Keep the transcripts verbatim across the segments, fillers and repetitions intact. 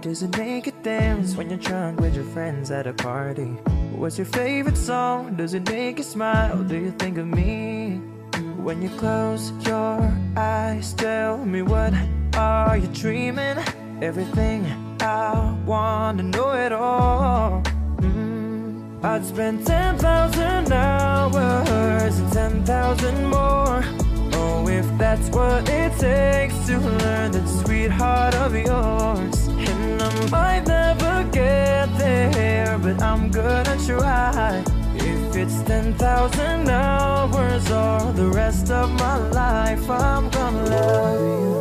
Does it make you dance when you're drunk with your friends at a party? What's your favorite song? Does it make you smile? Do you think of me? When you close your eyes, tell me, what are you dreaming? Everything, I wanna know it all. mm. I'd spend ten thousand hours and ten thousand more. Oh, if that's what it takes to learn that sweetheart of yours. And I might never get there, but I'm gonna try. If it's ten thousand hours or the rest of my life, I'm gonna love you.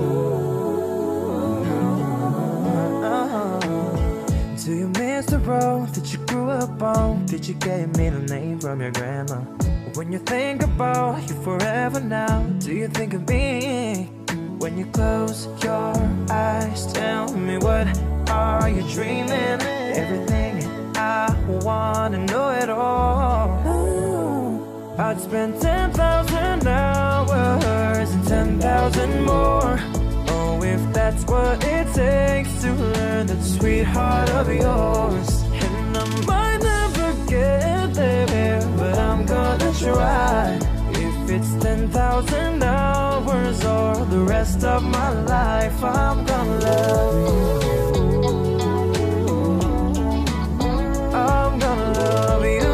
Do you miss the road that you grew up on? Did you get your middle name from your grandma? When you think about you forever now, do you think of me? When you close your eyes, tell me, what are you dreaming? Everything, I wanna know it all. I'd spend ten thousand hours and ten thousand more. Oh, if that's what it takes to learn that sweetheart of yours. And I might never get there, but I'm gonna try. If it's ten thousand hours or the rest of my life, I'm gonna love you. I'm gonna love you.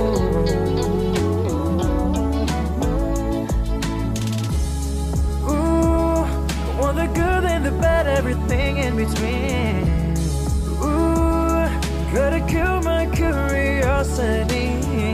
Ooh, want the good and the bad, everything in between. Ooh, gotta kill my curiosity.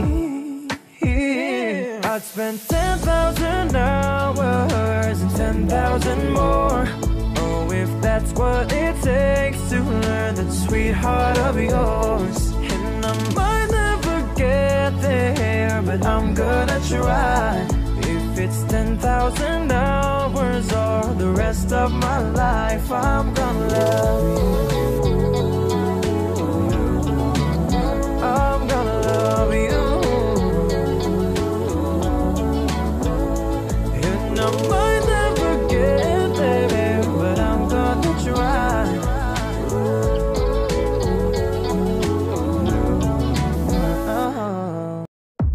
I'd spend ten thousand hours and ten thousand more. Oh, if that's what it takes to learn that sweetheart of yours. And I might never get there, but I'm gonna try. If it's ten thousand hours or the rest of my life, I'm gonna love you. I'm gonna love you. I might never get there, but I'm gonna try. Oh.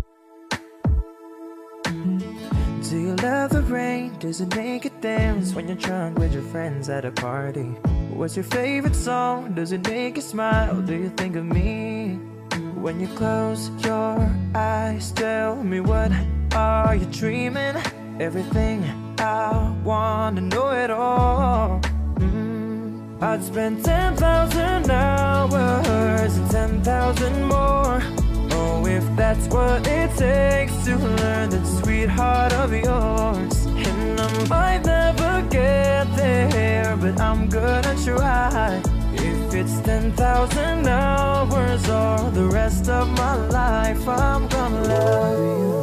Do you love the rain? Does it make you dance when you're drunk with your friends at a party? What's your favorite song? Does it make you smile? Do you think of me? When you close your eyes, tell me, what are you dreaming? Everything, I wanna know it all. mm. I'd spend ten thousand hours and ten thousand more. Oh, if that's what it takes to learn that sweetheart of yours. And I might never get there, but I'm gonna try. If it's ten thousand hours or the rest of my life, I'm gonna love you.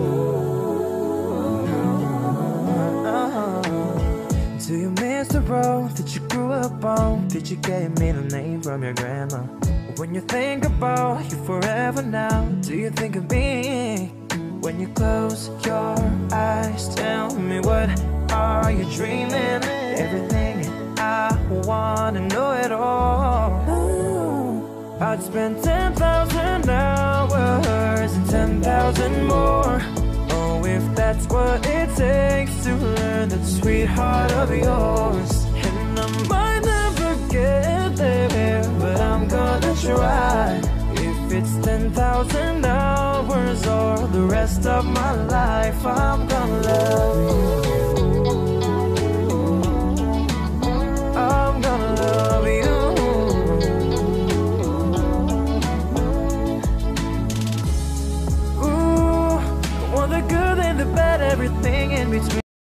Do you miss the road that you grew up on? Did you get your middle name from your grandma? When you think about you forever now, do you think of me? When you close your eyes, tell me, what are you dreaming? Everything, I wanna know it all. I'd spend ten thousand hours and ten thousand more. Oh, if that's what it takes to learn that sweetheart of yours. And I might never get there, but I'm gonna try. If it's ten thousand hours or the rest of my life, I'm gonna love you.